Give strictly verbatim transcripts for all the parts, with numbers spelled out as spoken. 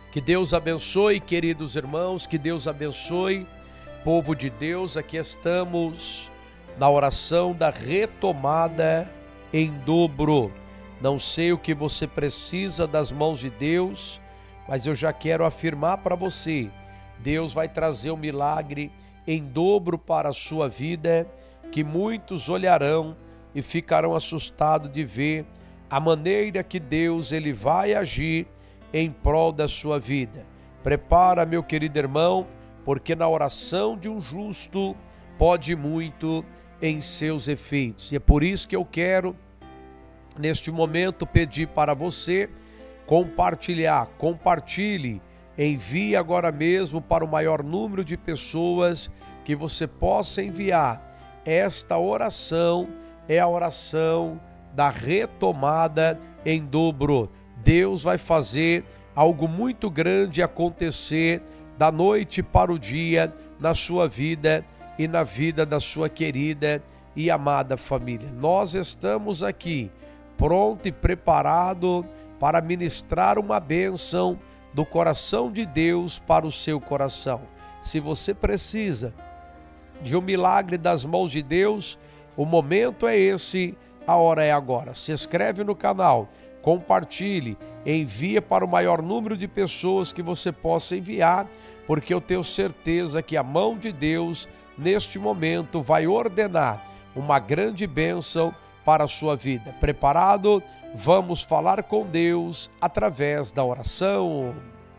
Que Deus abençoe, queridos irmãos, que Deus abençoe, povo de Deus. Aqui estamos na oração da retomada em dobro. Não sei o que você precisa das mãos de Deus, mas eu já quero afirmar para você, Deus vai trazer um milagre em dobro para a sua vida, que muitos olharão e ficarão assustados de ver a maneira que Deus ele vai agir em prol da sua vida. Prepara, meu querido irmão, porque na oração de um justo pode muito em seus efeitos. E é por isso que eu quero, neste momento, pedir para você compartilhar, compartilhe, envie agora mesmo para o maior número de pessoas que você possa enviar. Esta oração é a oração da retomada em dobro. Deus vai fazer algo muito grande acontecer da noite para o dia na sua vida e na vida da sua querida e amada família. Nós estamos aqui pronto e preparado para ministrar uma bênção do coração de Deus para o seu coração. Se você precisa de um milagre das mãos de Deus, o momento é esse, a hora é agora. Se inscreve no canal, compartilhe, envia para o maior número de pessoas que você possa enviar, porque eu tenho certeza que a mão de Deus, neste momento, vai ordenar uma grande bênção para a sua vida. Preparado? Vamos falar com Deus através da oração.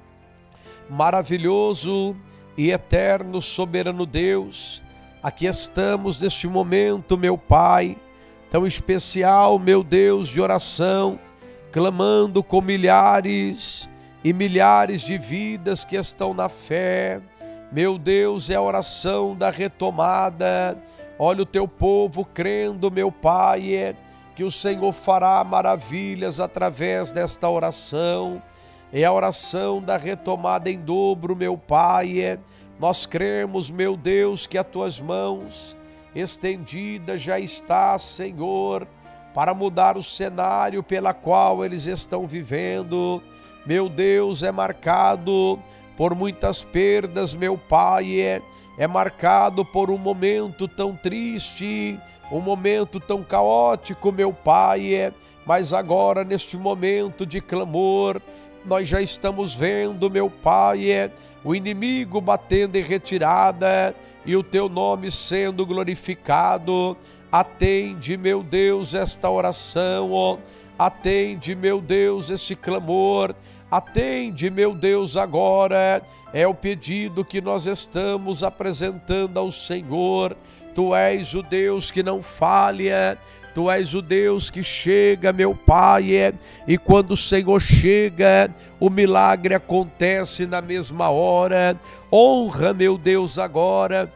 Maravilhoso e eterno soberano Deus, aqui estamos neste momento, meu Pai, tão especial, meu Deus, de oração, clamando com milhares e milhares de vidas que estão na fé. Meu Deus, é a oração da retomada. Olha o teu povo crendo, meu Pai, é, que o Senhor fará maravilhas através desta oração. É a oração da retomada em dobro, meu Pai. É, nós cremos, meu Deus, que as tuas mãos estendidas já está, Senhor, para mudar o cenário pela qual eles estão vivendo. Meu Deus, é marcado por muitas perdas, meu Pai, é, é marcado por um momento tão triste, um momento tão caótico, meu Pai, é, mas agora neste momento de clamor, nós já estamos vendo, meu Pai, é, o inimigo batendo em retirada e o teu nome sendo glorificado. Atende, meu Deus, esta oração, ó. Atende, meu Deus, esse clamor. Atende, meu Deus, agora. É o pedido que nós estamos apresentando ao Senhor. Tu és o Deus que não falha. Tu és o Deus que chega, meu Pai, é, e quando o Senhor chega, o milagre acontece na mesma hora. Honra, meu Deus, agora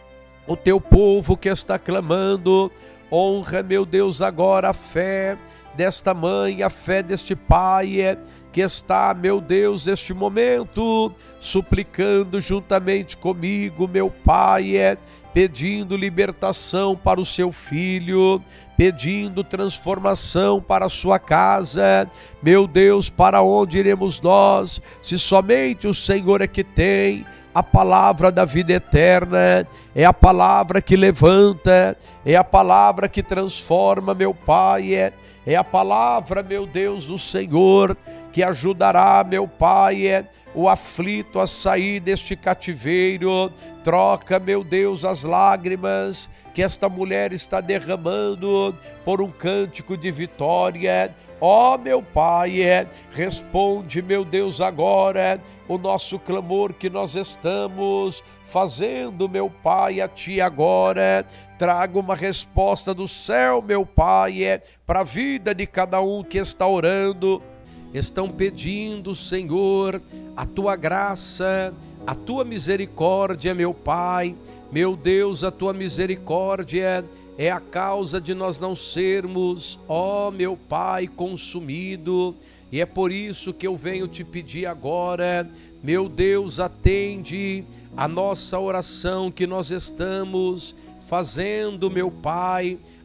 o teu povo que está clamando. Honra, meu Deus, agora a fé desta mãe, a fé deste pai, é, que está, meu Deus, neste momento, suplicando juntamente comigo, meu Pai, é, pedindo libertação para o seu filho, pedindo transformação para a sua casa. Meu Deus, para onde iremos nós, se somente o Senhor é que tem a palavra da vida eterna? É a palavra que levanta, é a palavra que transforma, meu Pai, é, é a palavra, meu Deus, do Senhor, que ajudará, meu Pai, é, o aflito a sair deste cativeiro. Troca, meu Deus, as lágrimas que esta mulher está derramando por um cântico de vitória. Ó, meu Pai, é, responde, meu Deus, agora o nosso clamor que nós estamos fazendo, meu Pai, a Ti agora. Traga uma resposta do céu, meu Pai, é, para a vida de cada um que está orando. Estão pedindo, Senhor, a Tua graça, a Tua misericórdia, meu Pai. Meu Deus, a Tua misericórdia é a causa de nós não sermos, ó meu Pai, consumido. E é por isso que eu venho te pedir agora, meu Deus, atende a nossa oração que nós estamos fazendo, meu Pai,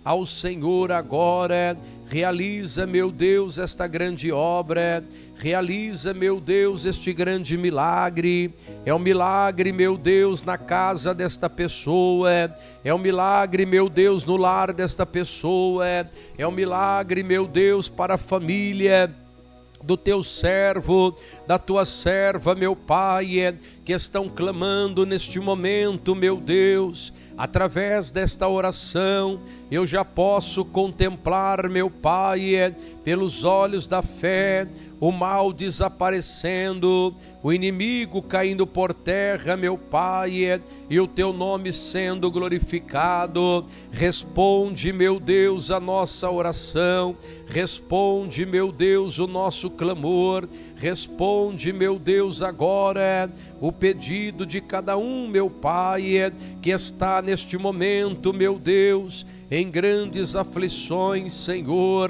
ao Senhor agora. Realiza, meu Deus, esta grande obra. Realiza, meu Deus, este grande milagre. É um milagre, meu Deus, na casa desta pessoa. É um milagre, meu Deus, no lar desta pessoa. É um milagre, meu Deus, para a família do teu servo, da tua serva, meu Pai, que estão clamando neste momento, meu Deus. Através desta oração, eu já posso contemplar, meu Pai, pelos olhos da fé, o mal desaparecendo, o inimigo caindo por terra, meu Pai, e o teu nome sendo glorificado. Responde, meu Deus, a nossa oração. Responde, meu Deus, o nosso clamor. Responde, meu Deus, agora o pedido de cada um, meu Pai, que está neste momento, meu Deus, em grandes aflições, Senhor.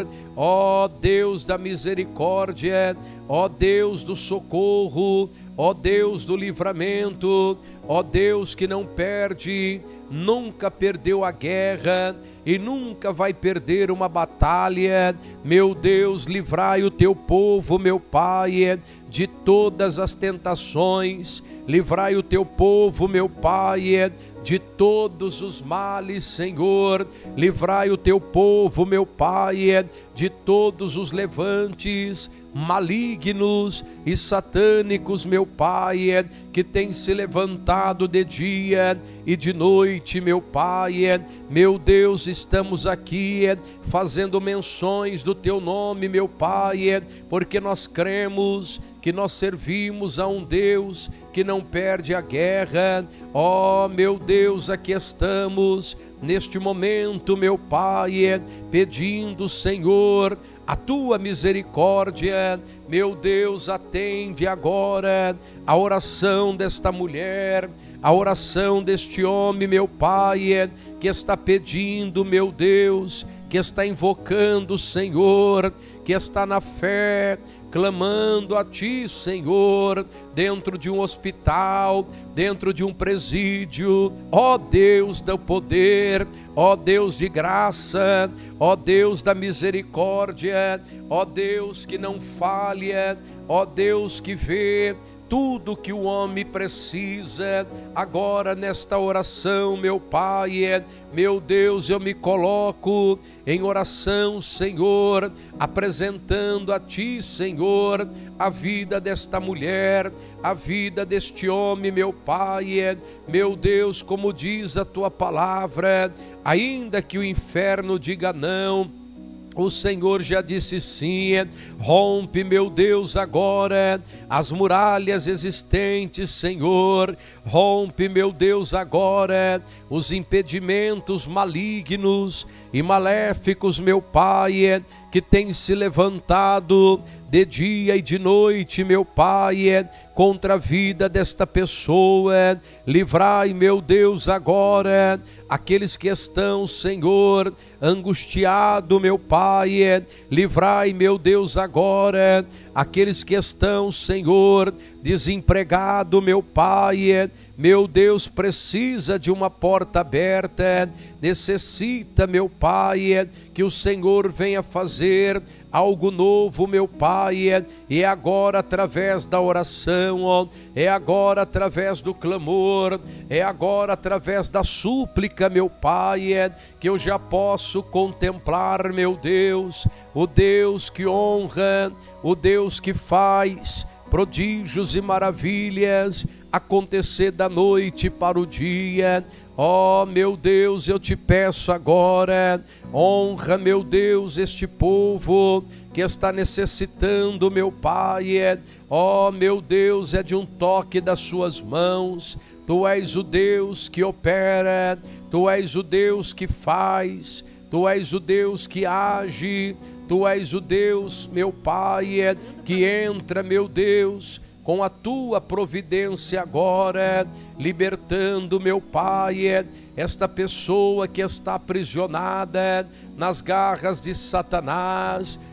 Ó Deus da misericórdia, ó Deus do socorro, ó Deus do livramento, ó Deus que não perde, nunca perdeu a guerra e nunca vai perder uma batalha. Meu Deus, livrai o teu povo, meu Pai, de todas as tentações. Livrai o teu povo, meu Pai, de todos os males, Senhor. Livrai o teu povo, meu Pai, de todos os levantes malignos e satânicos, meu Pai, que tem se levantado de dia e de noite, meu Pai. Meu Deus, estamos aqui fazendo menções do teu nome, meu Pai, porque nós cremos que nós servimos a um Deus que não perde a guerra. Ó, meu Deus, aqui estamos neste momento, meu Pai, pedindo, Senhor, a tua misericórdia. Meu Deus, atende agora a oração desta mulher, a oração deste homem, meu Pai, que está pedindo, meu Deus, que está invocando, Senhor, que está na fé, clamando a ti, Senhor, dentro de um hospital, dentro de um presídio. Ó Deus do poder, ó Deus de graça, ó Deus da misericórdia, ó Deus que não falha, ó Deus que vê tudo que o homem precisa. Agora nesta oração, meu Pai, meu Deus, eu me coloco em oração, Senhor, apresentando a ti, Senhor, a vida desta mulher, a vida deste homem, meu Pai. Meu Deus, como diz a tua palavra, ainda que o inferno diga não, o Senhor já disse sim. Rompe, meu Deus, agora as muralhas existentes, Senhor. Rompe, meu Deus, agora os impedimentos malignos e maléficos, meu Pai, que tem se levantado de dia e de noite, meu Pai, contra a vida desta pessoa. Livrai, meu Deus, agora aqueles que estão, Senhor, angustiado, meu Pai. Livrai, meu Deus, agora aqueles que estão, Senhor, desempregado, meu Pai. Meu Deus, precisa de uma porta aberta, necessita, meu Pai, que o Senhor venha fazer algo novo, meu Pai. E é agora através da oração, ó, é agora através do clamor, é agora através da súplica, meu Pai, que eu já posso contemplar, meu Deus, o Deus que honra, o Deus que faz prodígios e maravilhas acontecer da noite para o dia. Ó, meu Deus, eu te peço agora, honra, meu Deus, este povo que está necessitando, meu Pai. Ó, meu Deus, é de um toque das suas mãos. Tu és o Deus que opera, tu és o Deus que faz, tu és o Deus que age, tu és o Deus, meu Pai, que entra, meu Deus, com a tua providência agora, libertando, meu Pai, esta pessoa que está aprisionada nas garras de Satanás.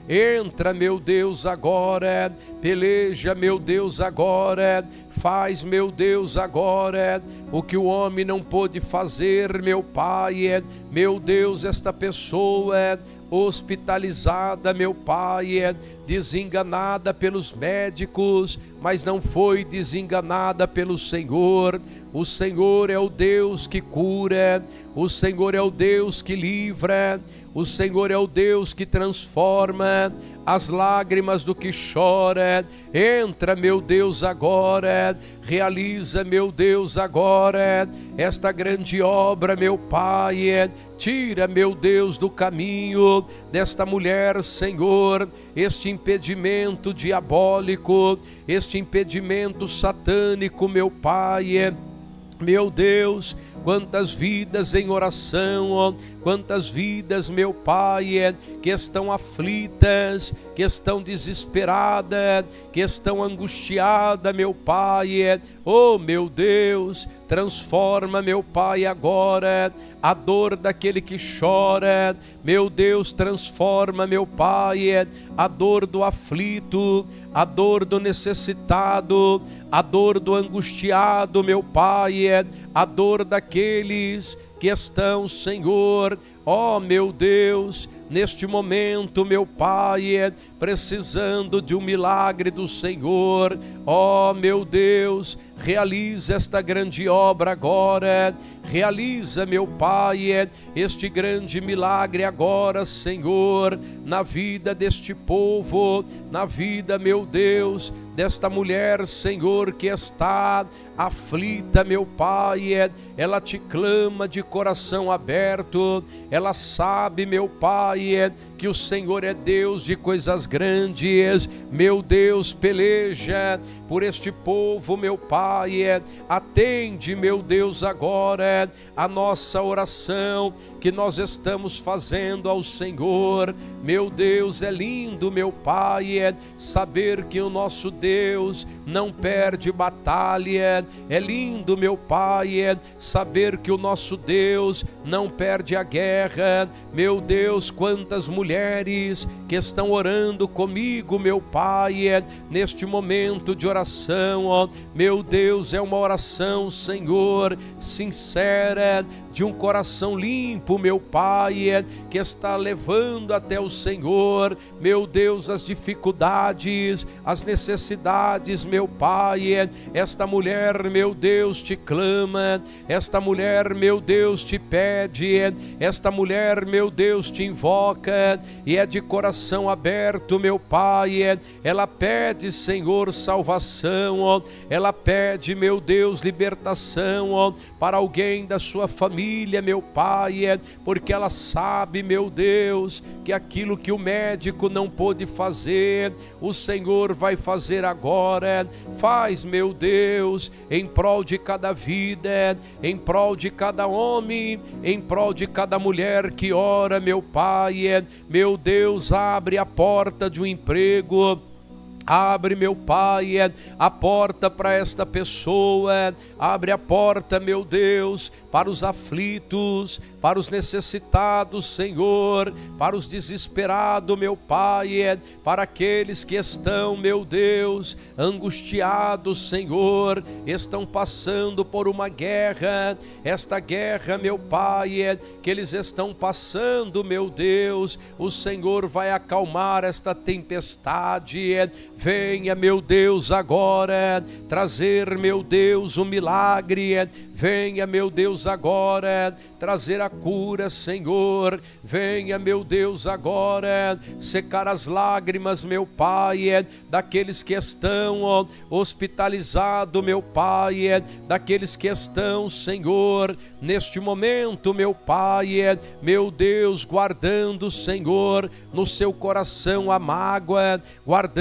entra, meu Deus, agora, peleja, meu Deus, agora, faz, meu Deus, agora, o que o homem não pôde fazer, meu Pai, meu Deus, esta pessoa hospitalizada, meu Pai, desenganada pelos médicos, mas não foi desenganada pelo Senhor. O Senhor é o Deus que cura, o Senhor é o Deus que livra, o Senhor é o Deus que transforma as lágrimas do que chora. Entra, meu Deus, agora, realiza, meu Deus, agora, esta grande obra, meu Pai. Tira, meu Deus, do caminho desta mulher, Senhor, este impedimento diabólico, este impedimento satânico, meu Pai. Meu Deus, quantas vidas em oração, ó, quantas vidas, meu Pai, que estão aflitas, que estão desesperadas, que estão angustiadas, meu Pai. Oh, meu Deus, transforma, meu Pai, agora a dor daquele que chora. Meu Deus, transforma, meu Pai, a dor do aflito, a dor do necessitado, a dor do angustiado, meu Pai, a dor daqueles que estão, Senhor, ó meu Deus, neste momento, meu Pai, precisando de um milagre do Senhor. Ó meu Deus, realiza esta grande obra agora, realiza, meu Pai, este grande milagre agora, Senhor, na vida deste povo, na vida, meu Deus, desta mulher, Senhor, que está aflita, meu Pai. Ela te clama de coração aberto, ela sabe, meu Pai, que o Senhor é Deus de coisas grandes. Meu Deus, peleja por este povo, meu Pai, atende, meu Deus, agora a nossa oração que nós estamos fazendo ao Senhor. Meu Deus, é lindo, meu Pai, saber que o nosso Deus não perde batalha. É lindo, meu Pai, saber que o nosso Deus não perde a guerra. Meu Deus, quantas mulheres que estão orando comigo, meu Pai, neste momento de oração, ó, meu Deus, é uma oração, Senhor, sincera, de um coração limpo, meu Pai, que está levando até o Senhor, meu Deus, as dificuldades, as necessidades, meu Pai. Esta mulher, meu Deus, te clama, esta mulher, meu Deus, te pede, esta mulher, meu Deus, te invoca, e é de coração aberto, meu Pai. Ela pede, Senhor, salvação, ela pede, meu Deus, libertação para alguém da sua família, meu Pai, porque ela sabe, meu Deus, que aquilo que o médico não pôde fazer, o Senhor vai fazer agora. Faz, meu Deus, em prol de cada vida, em prol de cada homem, em prol de cada mulher que ora, meu Pai. Meu Deus, abre a porta de um emprego. Abre, meu Pai, a porta para esta pessoa. Abre a porta, meu Deus, para os aflitos, para os necessitados, Senhor, para os desesperados, meu Pai, para aqueles que estão, meu Deus, angustiados, Senhor, estão passando por uma guerra. Esta guerra, meu Pai, que eles estão passando, meu Deus, o Senhor vai acalmar esta tempestade. Venha, meu Deus, agora trazer, meu Deus, um milagre. Venha, meu Deus, agora trazer a cura, Senhor. Venha, meu Deus, agora secar as lágrimas, meu Pai, daqueles que estão ó, hospitalizados, meu Pai, daqueles que estão, Senhor, neste momento, meu Pai, meu Deus, guardando, Senhor, no seu coração a mágoa, guardando no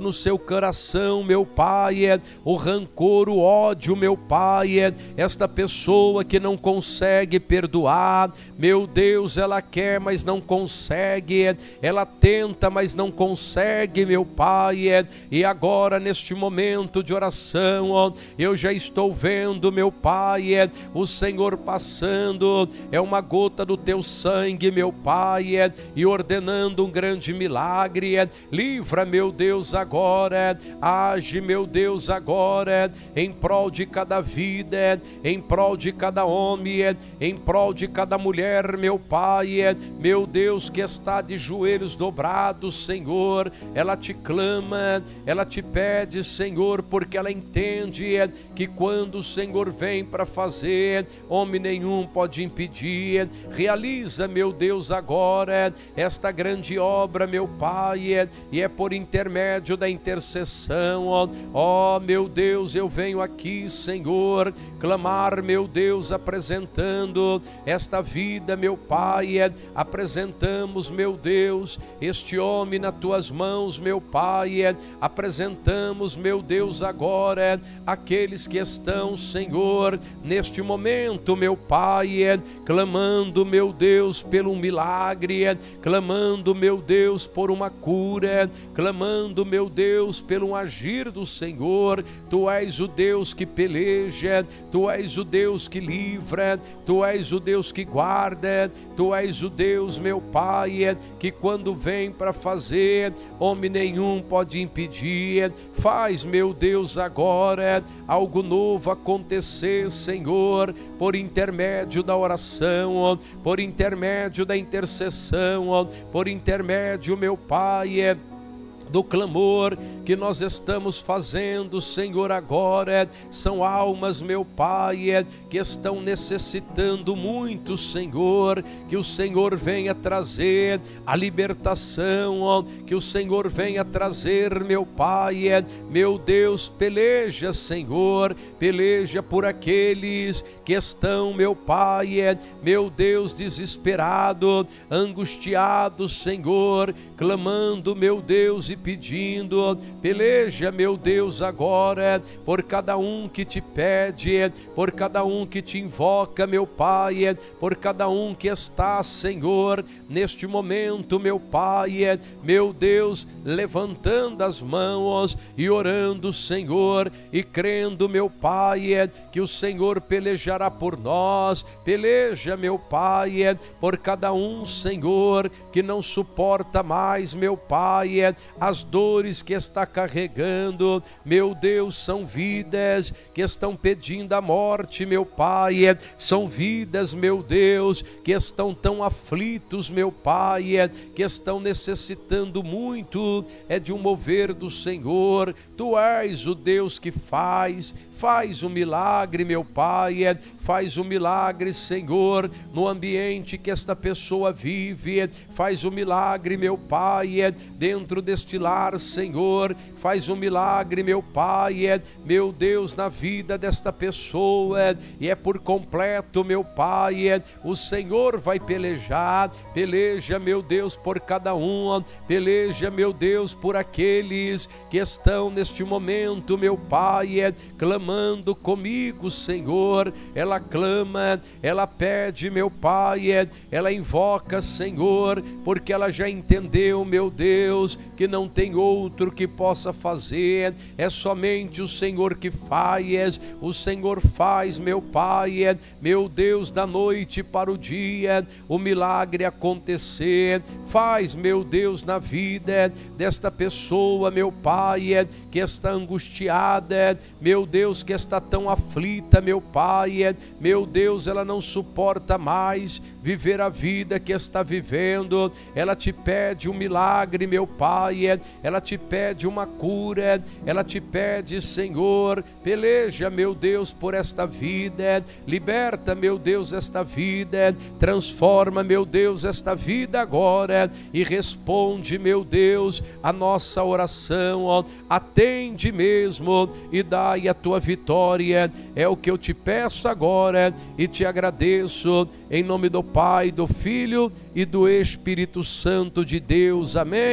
no seu coração, meu Pai, é o rancor, o ódio, meu Pai, é esta pessoa que não consegue perdoar, meu Deus, ela quer, mas não consegue, é, ela tenta, mas não consegue, meu Pai, é, e agora neste momento de oração, ó, eu já estou vendo, meu Pai, é, o Senhor passando, é uma gota do teu sangue, meu Pai, é, e ordenando um grande milagre, é, livra, meu Deus, agora, é, age, meu Deus, agora, é, em prol de cada vida, é, em prol de cada homem, é, em prol de cada mulher, meu Pai, é, meu Deus, que está de joelhos dobrados, Senhor, ela te clama, ela te pede, Senhor, porque ela entende é, que quando o Senhor vem para fazer, homem nenhum pode impedir. Realiza, meu Deus, agora esta grande obra, meu Pai, e é por intermédio da intercessão, ó, ó meu Deus, eu venho aqui, Senhor, clamar, meu Deus, apresentando esta vida, meu Pai, apresentamos, meu Deus, este homem nas tuas mãos, meu Pai, apresentamos, meu Deus, agora aqueles que estão, Senhor, neste momento, meu Pai, clamando, meu Deus, pelo milagre, clamando, meu Deus, por uma cura, clamando, meu Deus, pelo agir do Senhor. Tu és o Deus que peleja, Tu és o Deus que livra, Tu és o Deus que guarda, Tu és o Deus, meu Pai, que quando vem para fazer, homem nenhum pode impedir. Faz, meu Deus, agora algo novo acontecer, Senhor, por intermédio da oração, por intermédio da intercessão, por intermédio, meu Pai, do clamor que nós estamos fazendo, Senhor, agora são almas, meu Pai, que estão necessitando muito, Senhor, que o Senhor venha trazer a libertação, que o Senhor venha trazer, meu Pai, meu Deus, peleja, Senhor, peleja por aqueles que estão, meu Pai, meu Deus, desesperado, angustiado, Senhor, clamando, meu Deus, e pedindo, peleja, meu Deus, agora por cada um que te pede, por cada um que te invoca, meu Pai, por cada um que está, Senhor, neste momento, meu Pai, meu Deus, levantando as mãos e orando, Senhor, e crendo, meu Pai, que o Senhor pelejará por nós. Peleja, meu Pai, por cada um, Senhor, que não suporta mais, meu Pai, as dores que está carregando, meu Deus, são vidas que estão pedindo a morte, meu Pai, são vidas, meu Deus, que estão tão aflitos, meu Pai, que estão necessitando muito, é de um mover do Senhor. Tu és o Deus que faz, faz um milagre, meu Pai, faz um milagre, Senhor, no ambiente que esta pessoa vive, faz um milagre, meu Pai, dentro deste lar, Senhor, faz um milagre, meu Pai, meu Deus, na vida desta pessoa, e é por completo, meu Pai, o Senhor vai pelejar, peleja, meu Deus, por cada um, peleja, meu Deus, por aqueles que estão neste momento, meu Pai, clamando comigo, Senhor. Ela clama, ela pede, meu Pai, ela invoca, Senhor, porque ela já entendeu, meu Deus, que não tem outro que possa fazer, é somente o Senhor que faz. O Senhor faz, meu Pai, meu Deus, da noite para o dia, o milagre acontecer. Faz, meu Deus, na vida desta pessoa, meu Pai, que está angustiada, meu Deus, que está tão aflita, meu Pai, meu Deus, ela não suporta mais viver a vida que está vivendo. Ela te pede um milagre, meu Pai, ela te pede uma cura, ela te pede, Senhor, peleja, meu Deus, por esta vida, liberta, meu Deus, esta vida, transforma, meu Deus, esta vida agora, e responde, meu Deus, a nossa oração, ó, atende mesmo e dai a tua vitória. É o que eu te peço agora e te agradeço, em nome do Pai, do Filho e do Espírito Santo de Deus. Amém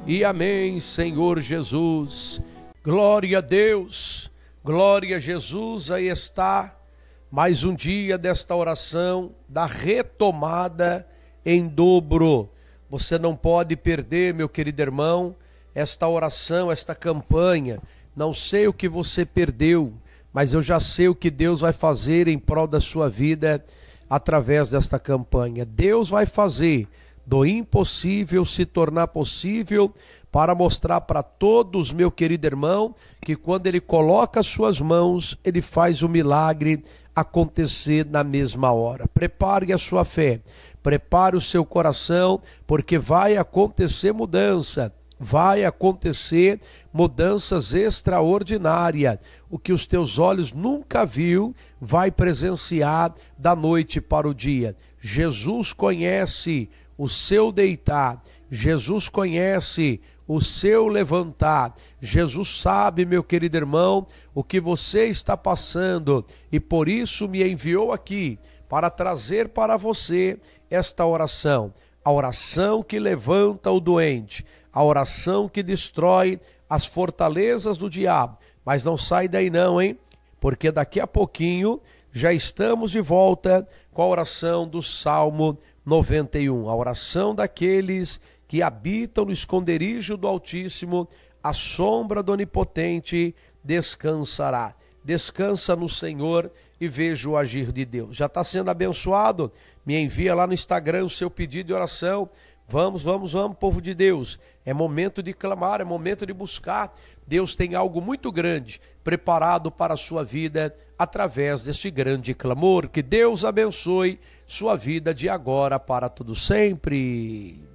e amém, Senhor Jesus. Glória a Deus, glória a Jesus. Aí está mais um dia desta oração, da retomada em dobro. Você não pode perder, meu querido irmão, esta oração, esta campanha. Não sei o que você perdeu, mas eu já sei o que Deus vai fazer em prol da sua vida através desta campanha. Deus vai fazer do impossível se tornar possível, para mostrar para todos, meu querido irmão, que quando Ele coloca as suas mãos, Ele faz o milagre acontecer na mesma hora. Prepare a sua fé, prepare o seu coração, porque vai acontecer mudança, vai acontecer mudanças extraordinárias. O que os teus olhos nunca viu, vai presenciar da noite para o dia. Jesus conhece o seu deitar, Jesus conhece o seu levantar. Jesus sabe, meu querido irmão, o que você está passando, e por isso me enviou aqui para trazer para você esta oração, a oração que levanta o doente, a oração que destrói as fortalezas do diabo. Mas não sai daí não, hein? Porque daqui a pouquinho já estamos de volta com a oração do Salmo noventa e um, a oração daqueles que habitam no esconderijo do Altíssimo, a sombra do Onipotente descansará. Descansa no Senhor e veja o agir de Deus. Já está sendo abençoado? Me envia lá no Instagram o seu pedido de oração. Vamos, vamos, vamos, povo de Deus. É momento de clamar, é momento de buscar. Deus tem algo muito grande preparado para a sua vida através deste grande clamor. Que Deus abençoe sua vida de agora para todo sempre.